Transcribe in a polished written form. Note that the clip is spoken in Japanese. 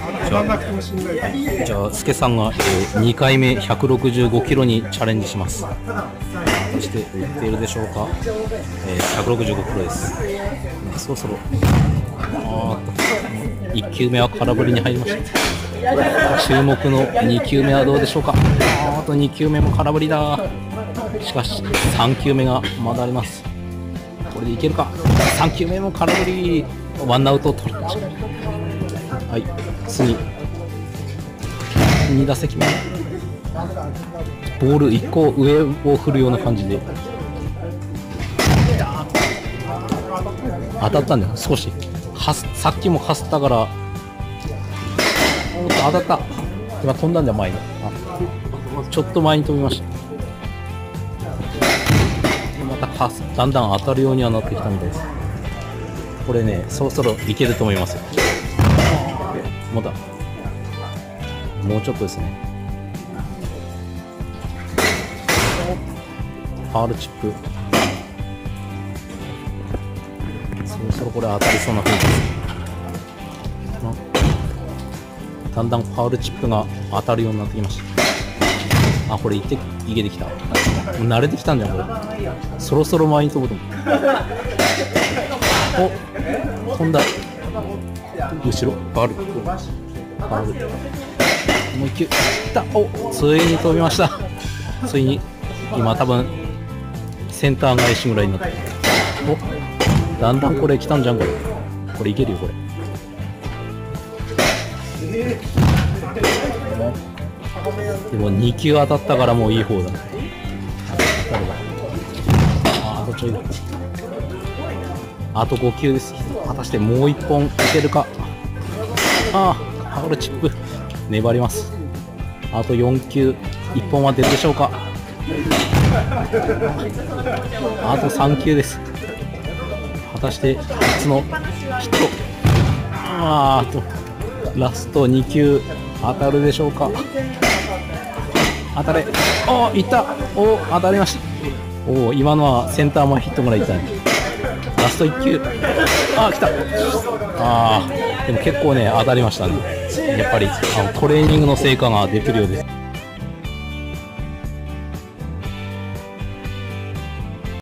じゃあ、スケさんが、2回目165キロにチャレンジします。果たして打っているでしょうか。165キロです。そろそろ1球目は空振りに入りました。注目の2球目はどうでしょうか。あと2球目も空振りだ。しかし3球目がまだあります。これでいけるか。3球目も空振り。ワンアウトを取りました。はい、次2打席目、ボール1個上を振るような感じで当たったんだよ。少しさっきもかすったから、当たった。今飛んだんだよ、前に。ちょっと前に飛びました。まただんだん当たるようにはなってきたみたいです。これね、そろそろいけると思いますよ。まだもうちょっとですね。ファウルチップ、そろそろこれ当たりそうな雰囲気です。だんだんファウルチップが当たるようになってきました。あ、これいけてきた。もう慣れてきたんじゃん、これ。そろそろ前に飛ぶと思う。お、飛んだ。後ろファウル。もう一球いった。お、ついに飛びました。ついに今多分センター返しぐらいになって、お、だんだんこれ来たんじゃん。これいけるよ、これ。でも2球当たったからもういい方だ。あとちょいだ。あと5球です。果たしてもう1本いけるか。ああ、ファウルチップ。粘ります。あと4球、1本は出るでしょうか。あと3球です。果たして初のヒット。あとラスト2球当たるでしょうか。当たれ。お、いった。お、当たりました。お、今のはセンター前ヒットぐらいいったね。ラスト1球。あ、来た。でも結構ね、当たりましたね。やっぱりトレーニングの成果が出てるようです。